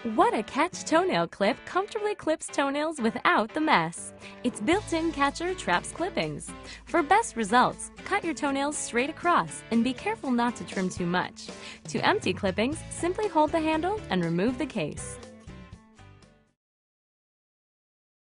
What a Catch toenail clip comfortably clips toenails without the mess. Its built-in catcher traps clippings. For best results, cut your toenails straight across and be careful not to trim too much. To empty clippings, simply hold the handle and remove the case.